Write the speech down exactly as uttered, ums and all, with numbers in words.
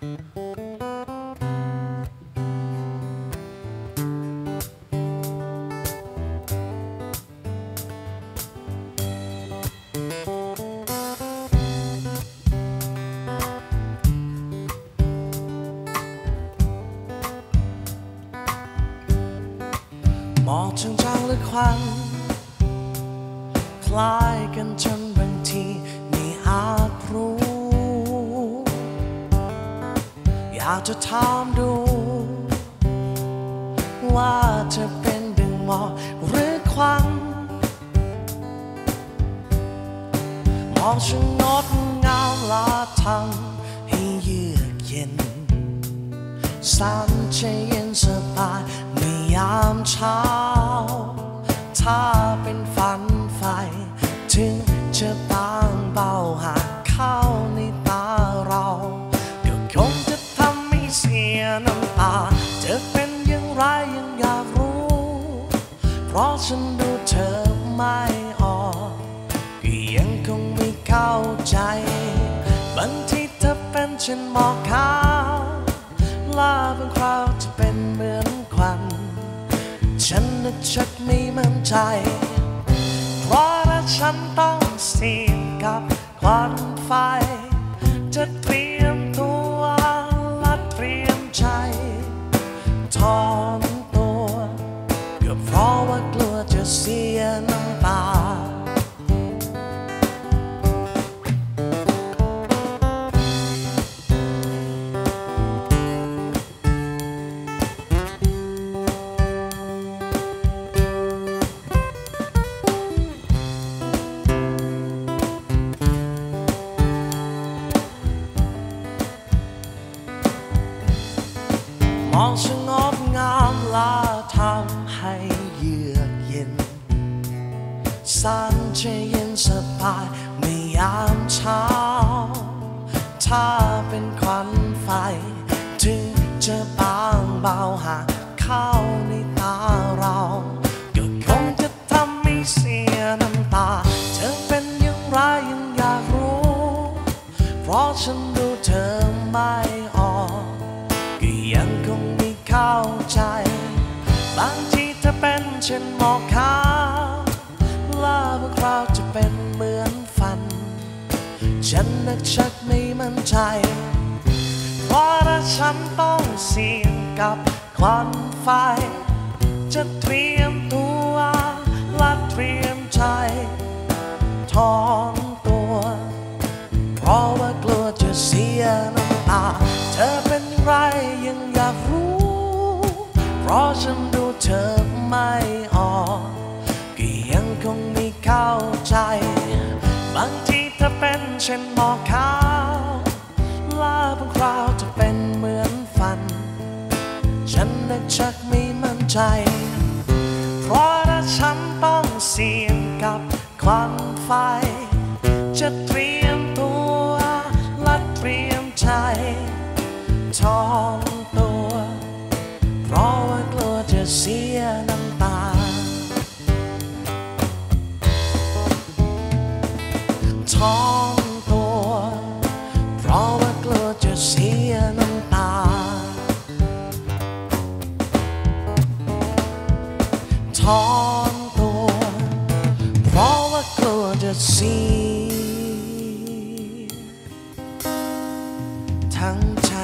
มองจางจางหรือควันคล้ายกันจนบางทีไม่อาจรู้อยากจะถามดูว่าจะเป็นดึงหมอกหรือควันมองช่างงดงามและทำให้เยือกเย็นสันใจเย็นสบายในยามเช้าถ้าเป็นฝันไฟถึงจะบางเบาหากเข้าในตาเราก็คงจะทำให้เสียน้ำตาจะเป็นอย่างไรยังอยากรู้เพราะฉันดูเธอไม่ออกก็ยังคงไม่เข้าใจบางทีเธอเป็นเช่นหมอกขาวลาบางคราวจะเป็นเหมือนควันฉันนึกชักไม่มั่นใจเพราะถ้าฉันต้องเสี่ยงกับควันไฟจะเตรียมตัวและเตรียมใจถอนตัวก็เพราะว่ากลัวจะเสียน้ำตามองช่างงดงามและทำให้เยือกเย็นสันใจเย็นสบายในยามเช้าถ้าเป็นควันไฟถึงจะบางเบาหากเข้าในตาเราก็คงจะทำให้เสียน้ำตาเธอเป็นอย่างไรยังอยากรู้เพราะฉันดูเธอไม่ออกยังคงไม่เข้าใจบางทีเธอเป็นเช่นหมอกขาวลาบางคราวจะเป็นเหมือนฝันฉันนึกชักไม่มั่นใจเพราะถ้าฉันต้องเสี่ยงกับควันไฟจะเตรียมตัวและเตรียมใจถอนตัวเพราะว่ากลัวจะเสียน้ำตาเธอเป็นไรยังอยากรู้เพราะฉันดูเธอไม่ออกก็ยังคงไม่เข้าใจบางทีเธอเป็นเช่นหมอกขาวลาบางคราวจะเป็นเหมือนฝันฉันนึกชักไม่มั่นใจเพราะถ้าฉันต้องเสี่ยงกับควันไฟจะเตรียมตัวและเตรียมใจถอนตัวเพราะว่ากลัวจะเสียน้ำตาถอนตัวเพราะว่ากลัวจะเสียน้ำตาถอนตัวเพราะว่ากลัวจะเสียทั้งใจ